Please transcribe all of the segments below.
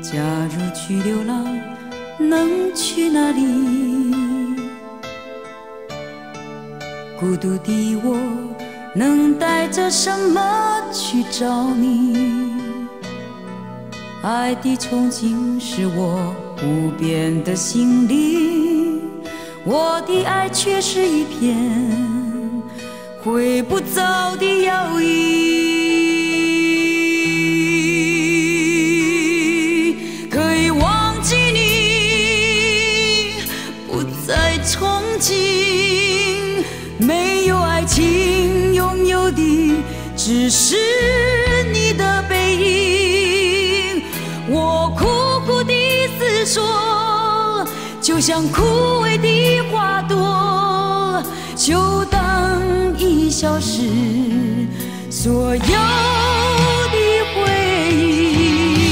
假如去流浪，能去哪里？孤独的我，能带着什么去找你？爱的憧憬是我不变的心灵，我的爱却是一片挥不走的摇椅。可以忘记你，不再憧憬，没有爱情拥有的只是你的背影。我苦苦地思索，就像枯萎的花朵，就当已消失所有的回忆。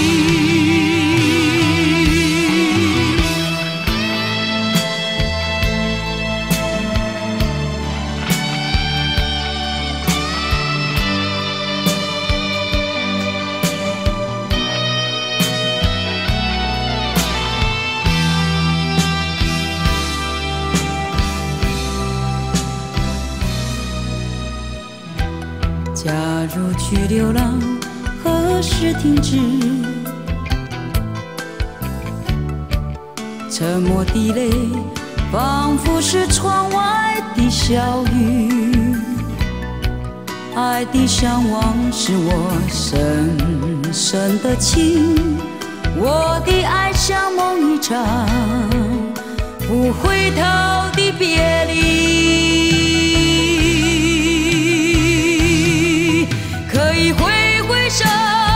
假如去流浪，何时停止？沉默的泪，仿佛是窗外的小雨。爱的向往是我深深的情，我的爱像梦一场不回头的别离。可以挥挥手，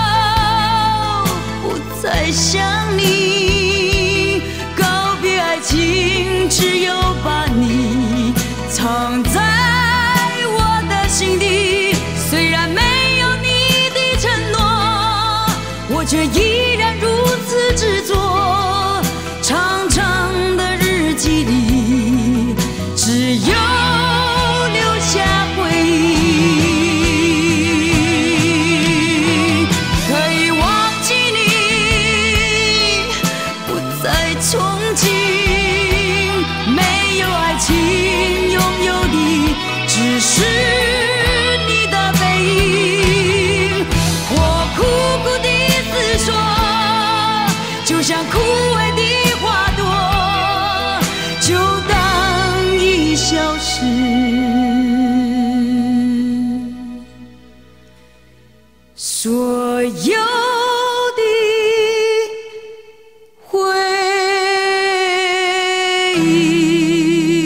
不再想你，告别爱情，只有把你藏在我的心底。虽然没有你的承诺，我却依然如此执着。长长的日记里，只有留下回忆。憧憬，没有爱情拥有的只是你的背影。我苦苦地思索，就像枯萎的花朵，就当已消失所有回忆。